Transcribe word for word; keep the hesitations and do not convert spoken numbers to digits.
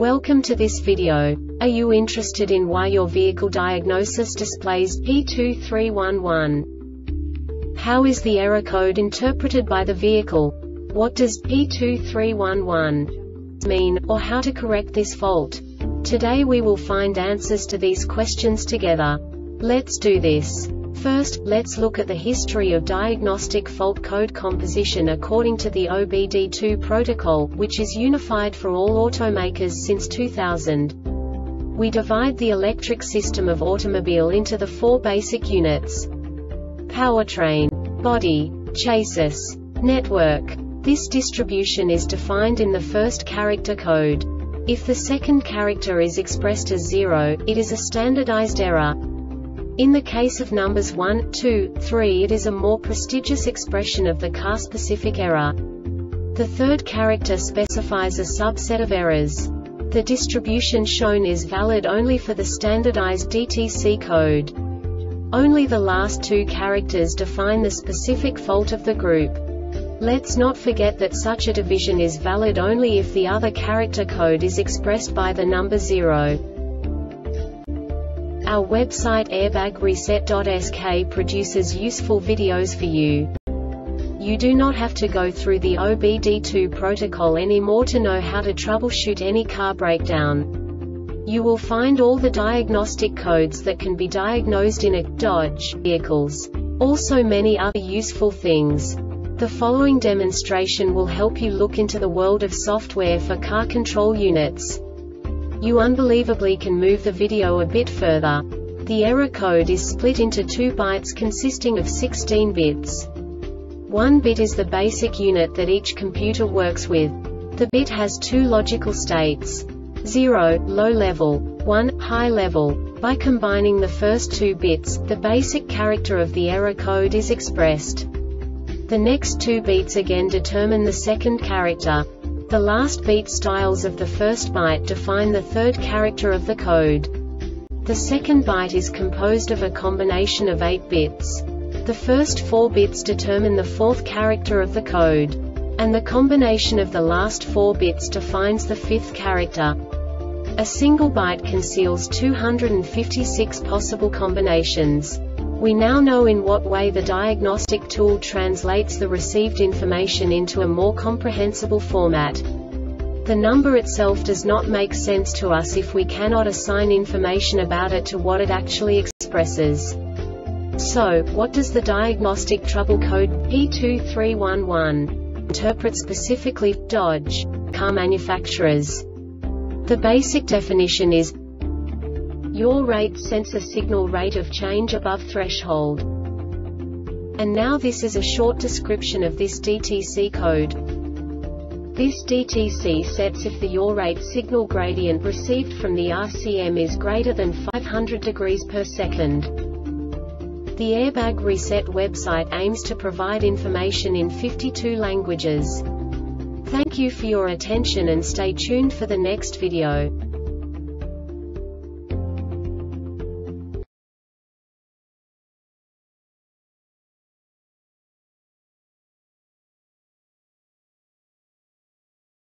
Welcome to this video. Are you interested in why your vehicle diagnosis displays P two three one one? How is the error code interpreted by the vehicle? What does P two three one one mean, or how to correct this fault? Today we will find answers to these questions together. Let's do this. First, let's look at the history of diagnostic fault code composition according to the O B D two protocol, which is unified for all automakers since two thousand. We divide the electric system of automobile into the four basic units: powertrain, body, chassis, network. This distribution is defined in the first character code. If the second character is expressed as zero, it is a standardized error. In the case of numbers one, two, three, it is a more prestigious expression of the car-specific error. The third character specifies a subset of errors. The distribution shown is valid only for the standardized D T C code. Only the last two characters define the specific fault of the group. Let's not forget that such a division is valid only if the other character code is expressed by the number zero. Our website airbag reset dot S K produces useful videos for you. You do not have to go through the O B D two protocol anymore to know how to troubleshoot any car breakdown. You will find all the diagnostic codes that can be diagnosed in a Dodge vehicles. Also many other useful things. The following demonstration will help you look into the world of software for car control units. You unbelievably can move the video a bit further. The error code is split into two bytes consisting of sixteen bits. One bit is the basic unit that each computer works with. The bit has two logical states: zero, low level, one, high level. By combining the first two bits, the basic character of the error code is expressed. The next two beats again determine the second character. The last beat styles of the first byte define the third character of the code. The second byte is composed of a combination of eight bits. The first four bits determine the fourth character of the code. And the combination of the last four bits defines the fifth character. A single byte conceals two hundred fifty-six possible combinations. We now know in what way the diagnostic tool translates the received information into a more comprehensible format. The number itself does not make sense to us if we cannot assign information about it to what it actually expresses. So, what does the diagnostic trouble code P two three one one interpret specifically for Dodge car manufacturers? The basic definition is yaw rate sensor signal rate of change above threshold. And now this is a short description of this D T C code. This D T C sets if the yaw rate signal gradient received from the R C M is greater than five hundred degrees per second. The Airbag Reset website aims to provide information in fifty-two languages. Thank you for your attention and stay tuned for the next video.